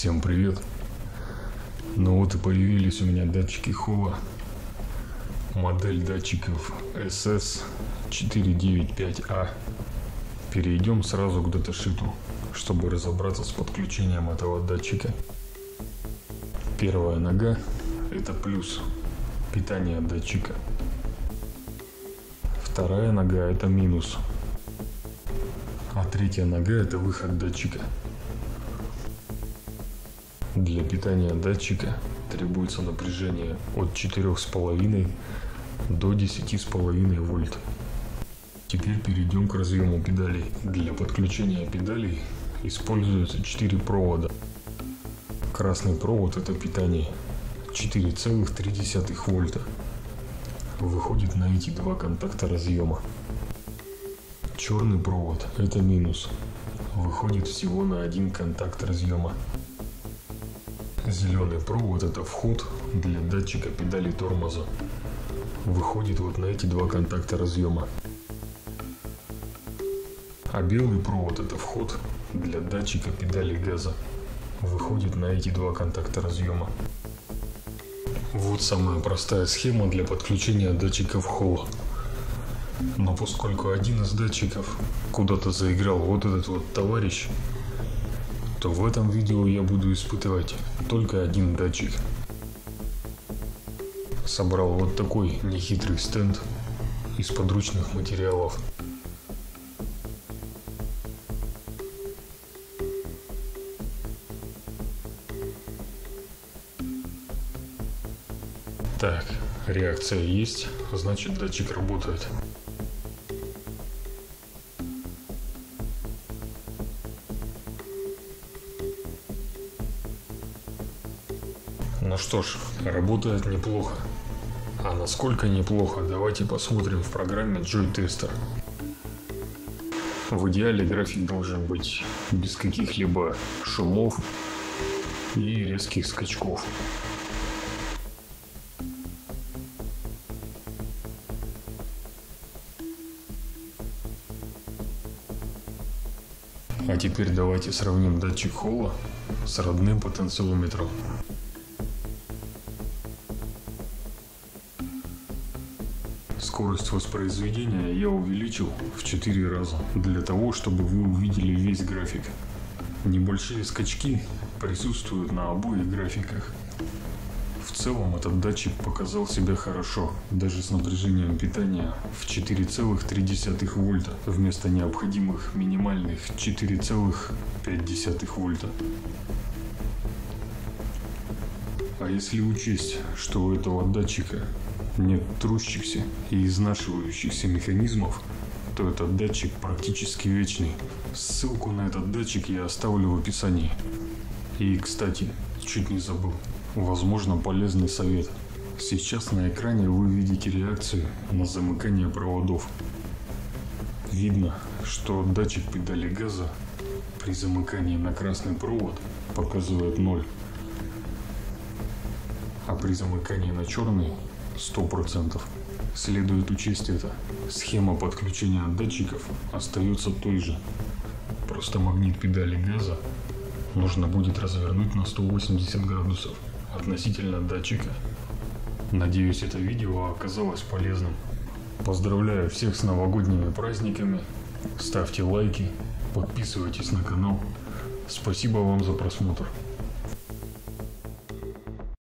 Всем привет! Ну вот и появились у меня датчики Holla. Модель датчиков SS495A. Перейдем сразу к даташиту, чтобы разобраться с подключением этого датчика. Первая нога — это плюс, питание датчика. Вторая нога — это минус. А третья нога — это выход датчика. Для питания датчика требуется напряжение от 4,5 до 10,5 вольт. Теперь перейдем к разъему педалей. Для подключения педалей используются 4 провода. Красный провод — это питание, 4,3 вольта. Выходит на эти два контакта разъема. Черный провод — это минус. Выходит всего на один контакт разъема. Зеленый провод — это вход для датчика педали тормоза. Выходит вот на эти два контакта разъема. А белый провод — это вход для датчика педали газа. Выходит на эти два контакта разъема. Вот самая простая схема для подключения датчиков Holla. Но поскольку один из датчиков куда-то заиграл вот этот вот товарищ, то в этом видео я буду испытывать только один датчик. Собрал вот такой нехитрый стенд из подручных материалов. Так, реакция есть, значит датчик работает. Ну что ж, работает неплохо. А насколько неплохо, давайте посмотрим в программе Joy Tester. В идеале график должен быть без каких-либо шумов и резких скачков. А теперь давайте сравним датчик Holla с родным потенциометром. Скорость воспроизведения я увеличил в 4 раза, для того, чтобы вы увидели весь график. Небольшие скачки присутствуют на обоих графиках. В целом этот датчик показал себя хорошо, даже с напряжением питания в 4,3 вольта вместо необходимых минимальных 4,5 вольта. А если учесть, что у этого датчика нет трущихся и изнашивающихся механизмов, то этот датчик практически вечный. Ссылку на этот датчик я оставлю в описании. И, кстати, чуть не забыл, возможно, полезный совет. Сейчас на экране вы видите реакцию на замыкание проводов. Видно, что датчик педали газа при замыкании на красный провод показывает 0, а при замыкании на черный 100%. Следует учесть это. Схема подключения датчиков остается той же. Просто магнит педали газа нужно будет развернуть на 180 градусов относительно датчика. Надеюсь, это видео оказалось полезным. Поздравляю всех с новогодними праздниками. Ставьте лайки, подписывайтесь на канал. Спасибо вам за просмотр.